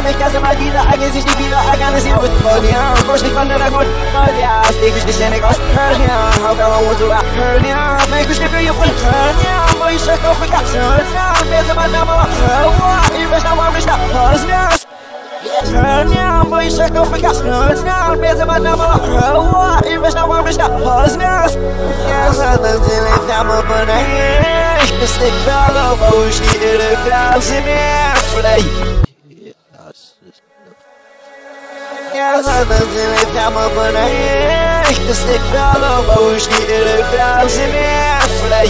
mich ganz immer wieder, eigentlich sich nicht wieder, I gotta see what's funny, First nicht von der Gut, ja, steig ich nicht in der Gast, ja, how come I want to rap, ja, make me stick you for the turn, ja, wo ich sag auf, ich hab's, ja, wer ist aber da mal, ich weiß noch, warum ich da, ja, turn, ja, wo ich sag auf, ich hab's, ja, wer ist aber da mal, ich weiß noch, warum ich da, ja, so that's it, if I'm up on the head, ich bin stick all over, wo ich die Klaus in der Flay. Ja, so that's it, if I'm up on the head, ich bin stick all over, wo ich die Klaus in der Flay.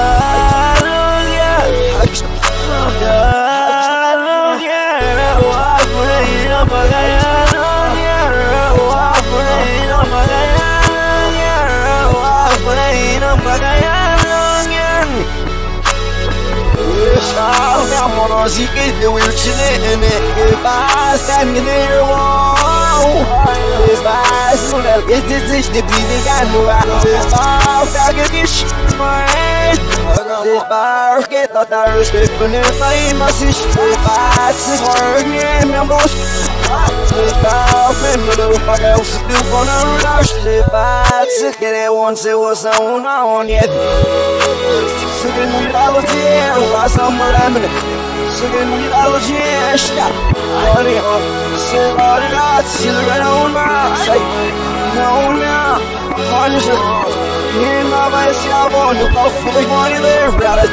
She get the weird shit in it. If I stand in there, whoa. If I so that it is the beating I know I if I get this shit right. If I get the respect for the famous if I see her name and boss. If I remember the fuck else to do for the rush. If I took it once it was on yet. So then we all here, why somewhere I'm in it. Singing with allergy and stop. Honey, say all the nights, see the red on my side. No, now, honey, in my voice, I want to go for the money there, brother.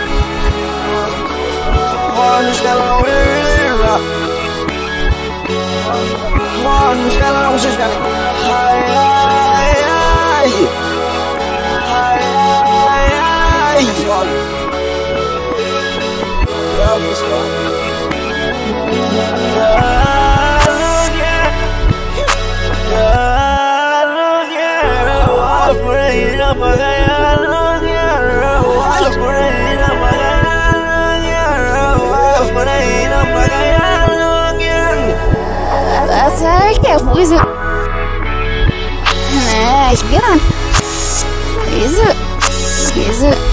One shell on there, one shell on the shell. That's okay, who's it? Nice, get on. Is it?